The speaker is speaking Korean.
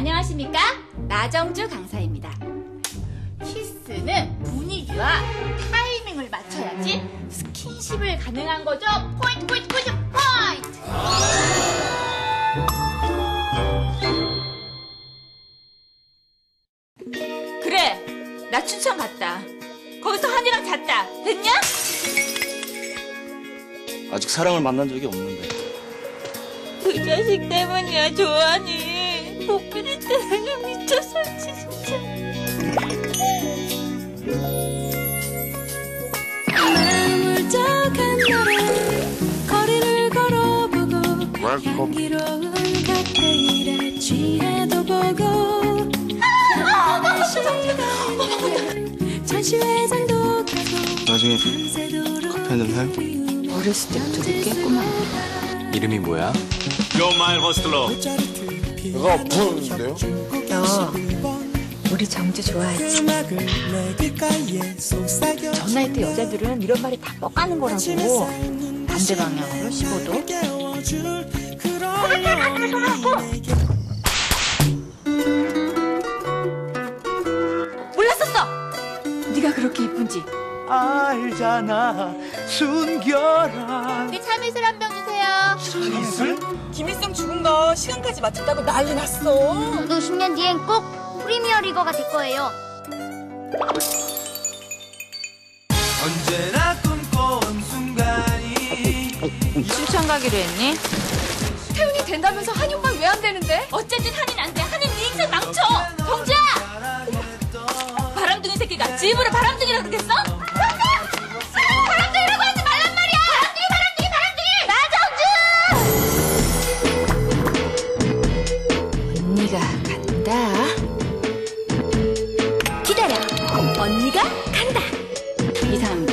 안녕하십니까? 나정주 강사입니다. 키스는 분위기와 타이밍을 맞춰야지 스킨십을 가능한 거죠. 포인트, 포인트, 포인트, 포인트! 그래, 나 춘천 갔다. 거기서 한이랑 잤다. 됐냐? 아직 사랑을 만난 적이 없는데. 그 자식 때문이야, 조한이. 복빈이 때문에 미쳤었지, 진짜. 물적한 너를 거리를 걸어보고 향기로운 칵테일에 취해도 보고 전시회장도 가고 나중에 커피 한잔 해? 어렸을 때부터 느꼈구만. 이름이 뭐야? 요마일 호스텔러. 배가 아프는데요? 너 우리 정주 좋아하지? 전 나이 때 여자들은 이런 말이 다 뻑가는 거라고. 반대 방향으로 15도. 몰랐었어! 네가 그렇게 이쁜지. 알잖아, 순결한. 우리 참이슬 한 병 주세요. 이슬? 김일성 죽은 거 시간까지 맞췄다고 난리 났어. 저도 10년 뒤엔 꼭 프리미어 리거가 될 거예요. 언제나 꿈꿔온 순간이. 춘천 가기로 했니? 태훈이 된다면서 한이 오빠 왜 안 되는데? 어쨌든 한이는 안 돼. 한이는 네 인생 망쳐. 정주야! 바람둥이 새끼가 집으로 바람둥이라 그러겠어? 바람둥이라고 하지 말란 말이야! 바람둥이! 언니가 간다. 기다려. 언니가 간다. 이상한